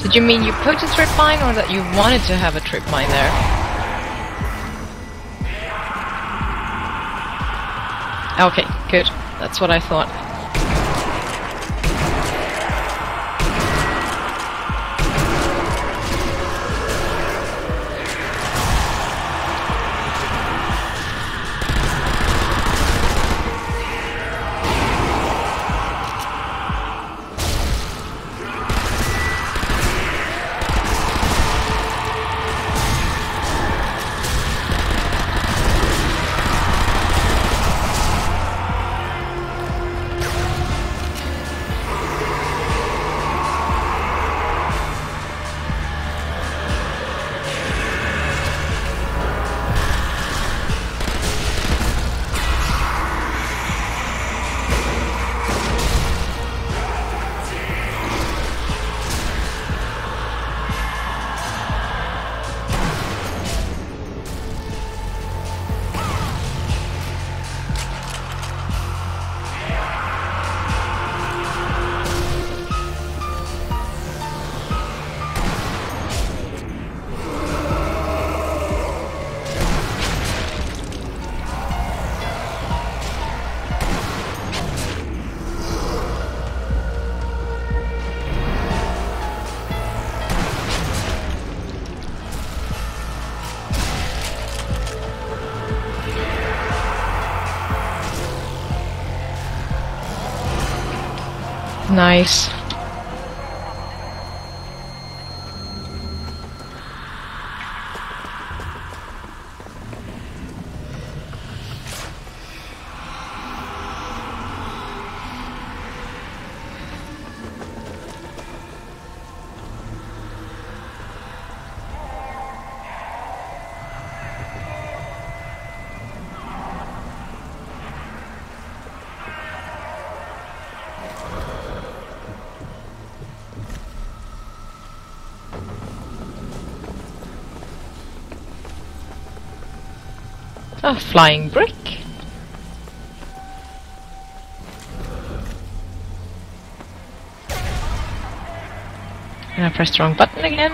Did you mean you put a trip mine, or that you wanted to have a trip mine there? Okay, good. That's what I thought. Nice. A flying brick. And I pressed the wrong button again.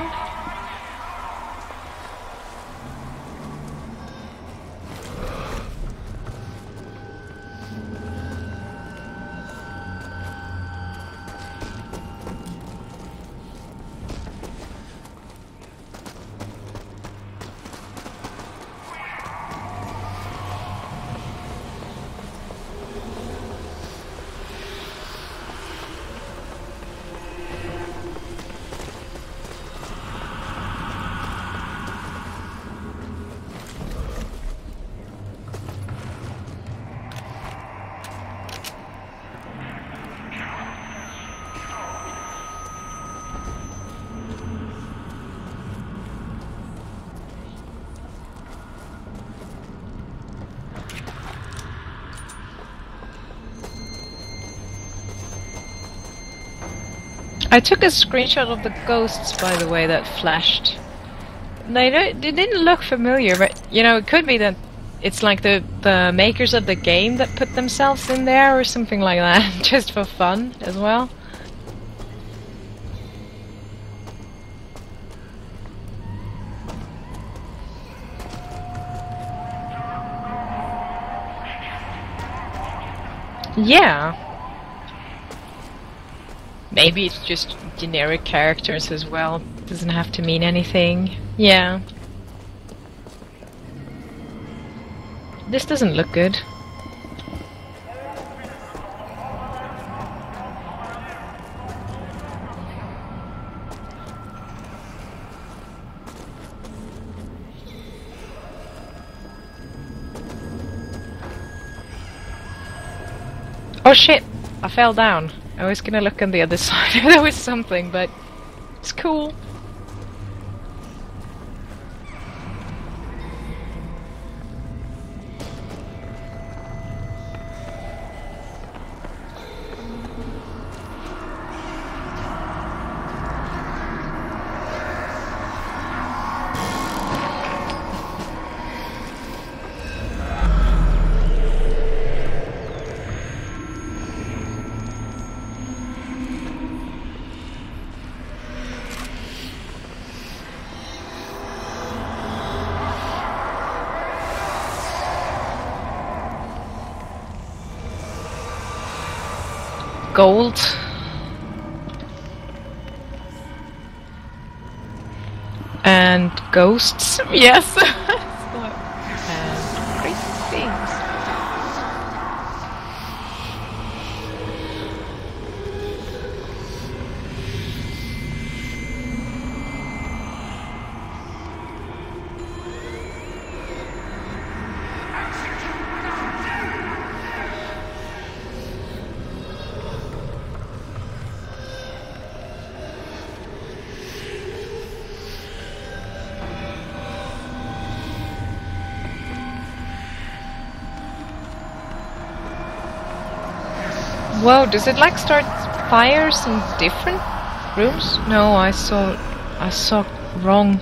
I took a screenshot of the ghosts, by the way, that flashed. They didn't look familiar, but you know, it could be that it's like the makers of the game that put themselves in there or something like that, just for fun as well. Yeah. Maybe it's just generic characters as well. Doesn't have to mean anything. Yeah. This doesn't look good. Oh shit! I fell down. I was gonna look on the other side if there was something, but it's cool. gold. And ghosts. Yes. And crazy things. Whoa, does it like start fires in different rooms? No, I saw wrong.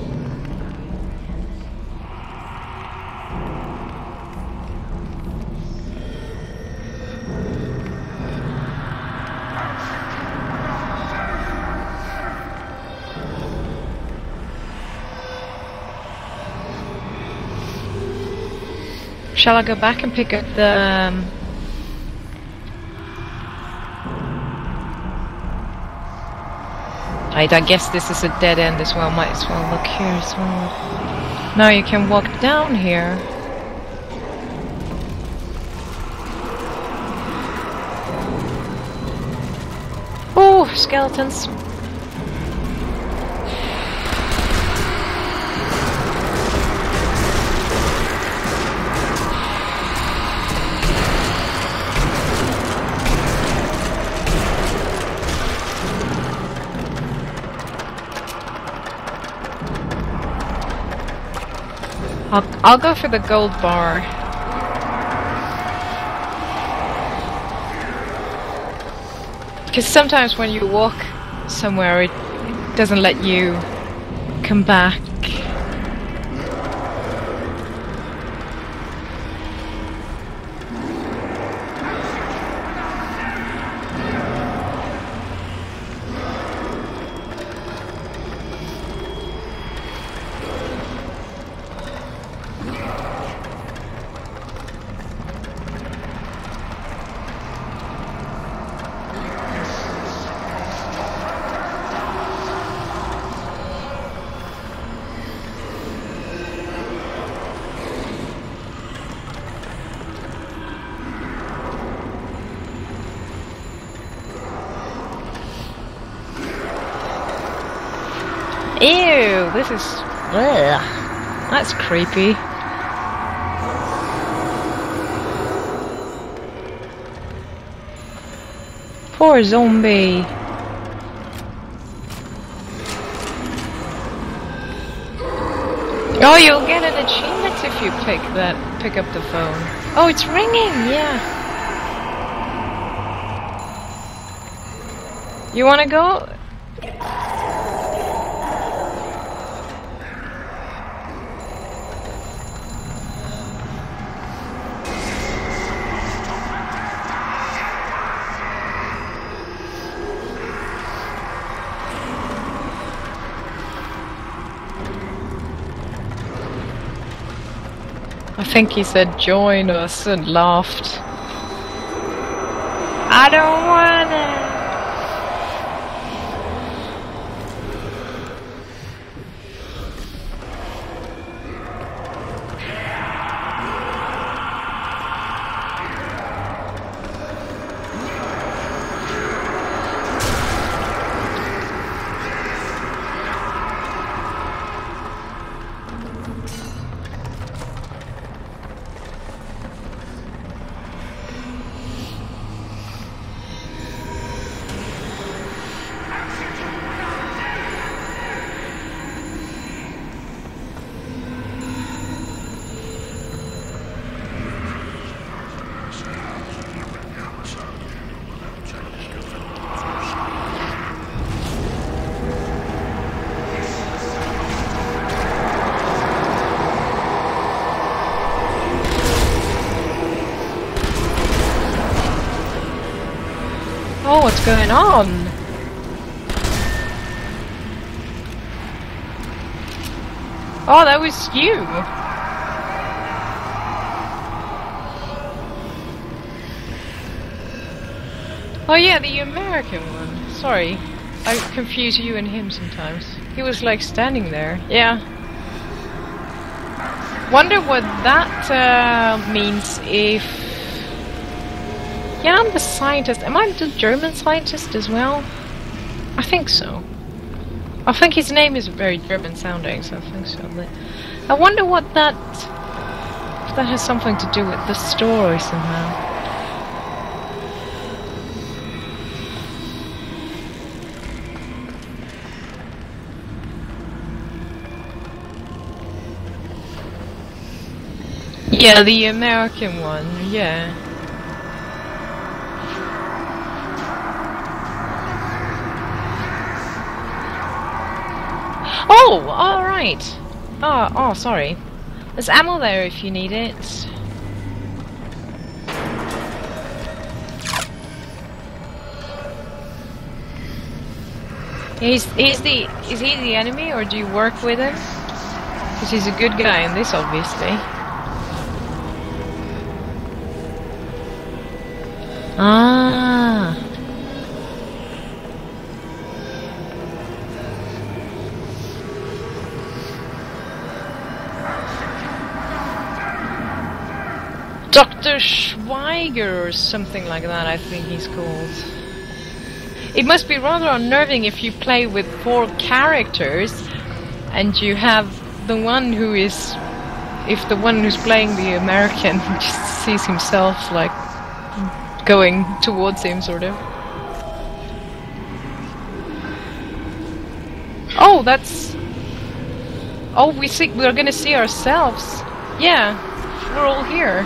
Shall I go back and pick up the I guess this is a dead end as well. Might as well look here as well. Now you can walk down here. Oh, skeletons. I'll go for the gold bar. Because sometimes when you walk somewhere, it doesn't let you come back. Ew, this is... ugh, that's creepy. Poor zombie. Oh, you'll get an achievement if you pick up the phone. Oh, it's ringing, yeah. You wanna go? I think he said join us and laughed. I don't wanna. Oh, what's going on? Oh, that was you! Oh yeah, the American one. Sorry. I confuse you and him sometimes. He was like standing there. Yeah. Wonder what that means if... Yeah, I'm the scientist. Am I the German scientist as well? I think so. I think his name is very German sounding, so I think so. But I wonder what that... if that has something to do with the story somehow. Yeah, the American one, yeah. Oh, alright. Oh, sorry. There's ammo there if you need it. Is he the enemy, or do you work with him? Because he's a good guy in this, obviously. Ah. Dr. Schweiger or something like that, I think he's called. It must be rather unnerving if you play with 4 characters and you have the one who is... if the one who's playing the American just sees himself like going towards him, sort of. Oh, that's... Oh, we're gonna see ourselves. Yeah, we're all here.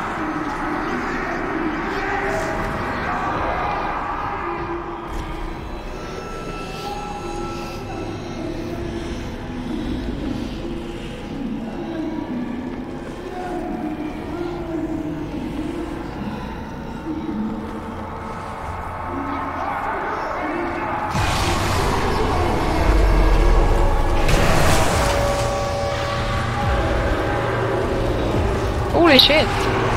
Holy shit!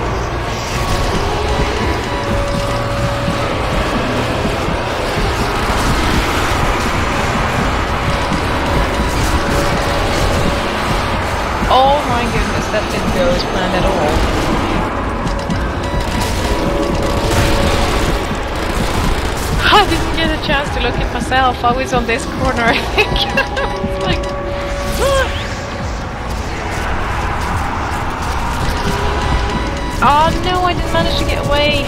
Oh my goodness, that didn't go as planned at all. I didn't get a chance to look at myself. I was on this corner, I think. Like, oh no, I didn't manage to get away.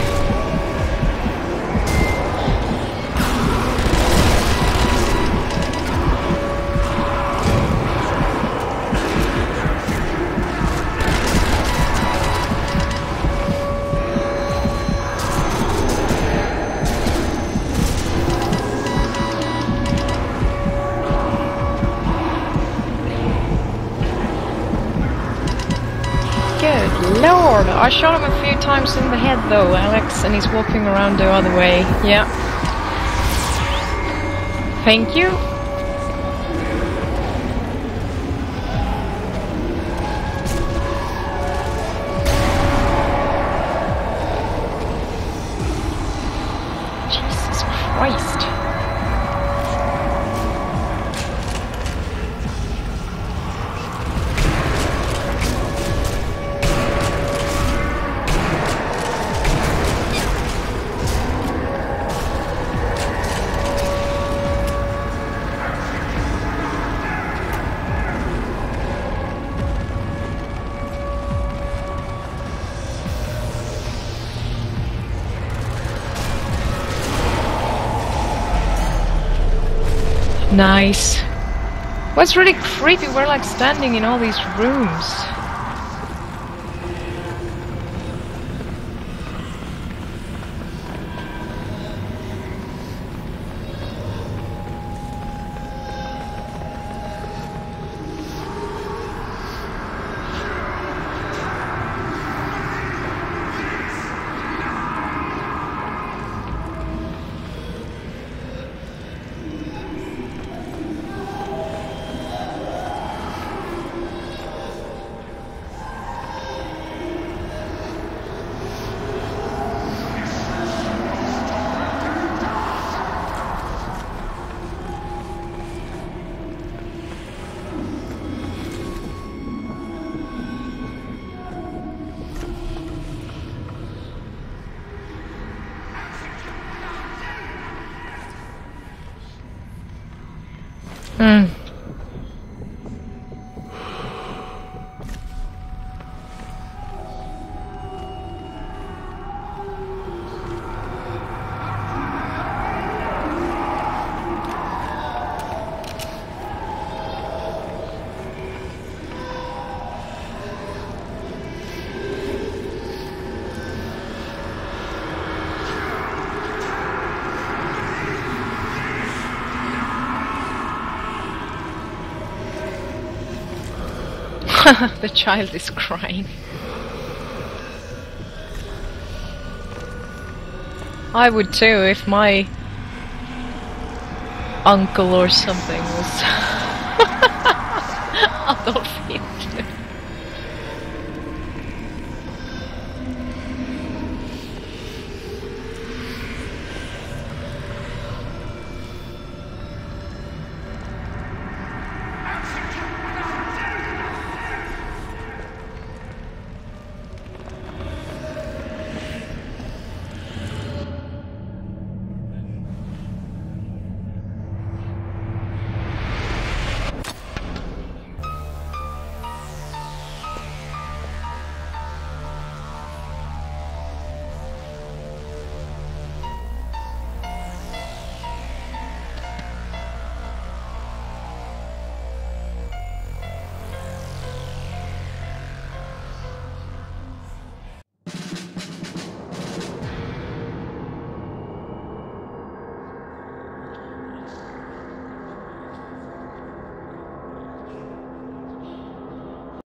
Good lord, I shot him a few times in the head though, Alex, and he's walking around the other way. Yeah. Thank you. Jesus Christ. Nice. What's really creepy, we're like standing in all these rooms. Hmm. The child is crying. I would too if my uncle or something was Adolf